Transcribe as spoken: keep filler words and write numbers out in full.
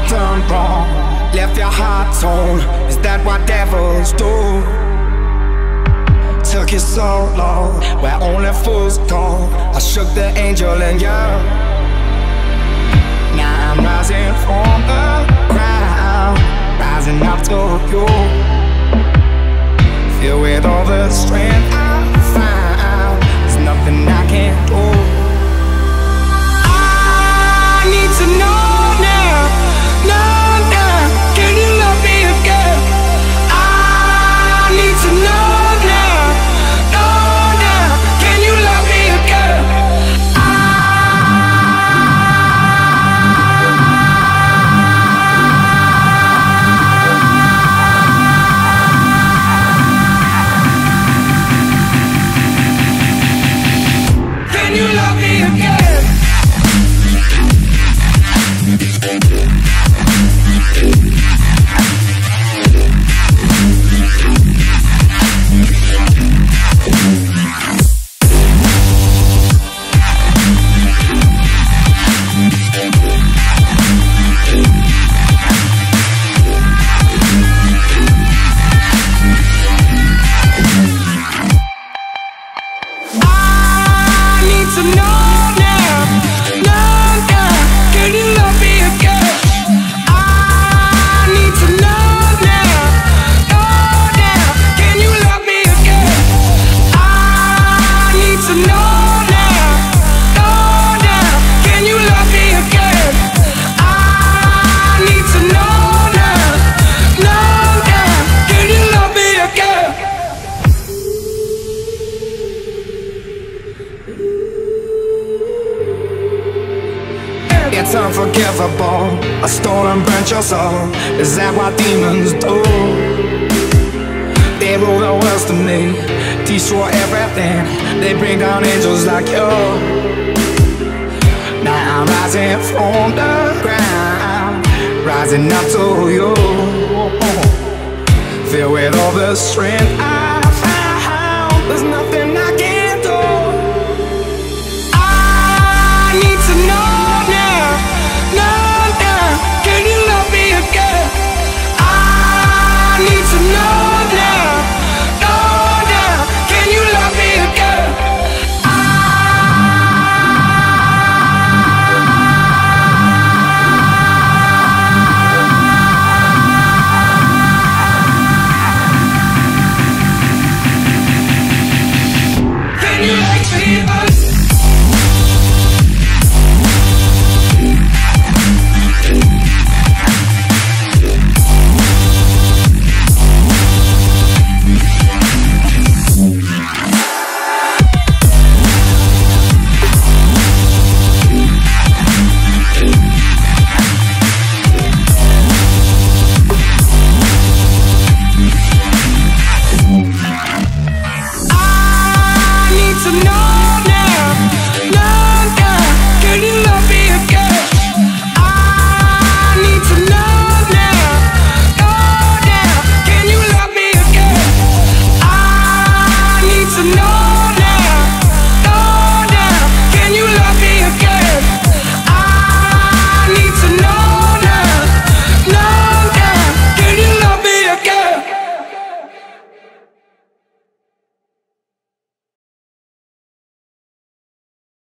I've done wrong? Left your heart torn, is that what devils do? Took you so long, where only fools go. I shook the angel in you. Now I'm rising from the ground, rising up to you. Filled with all the strength I found, there's nothing I can't do. I need to know now, know now, can you love me again? I need to know now, know now, can you love me again? Can you love me again? To know now, know now, can you love me again? I need to know now, know now, can you love me again? I need to know now, know now, can you love me again? I need to know now, know now, can you love me again? It's unforgivable, I stole and burnt your soul. Is that what demons do? They rule the world to me, destroy everything. They bring down angels like you. Now I'm rising from the ground, rising up to you. Filled with all the strength I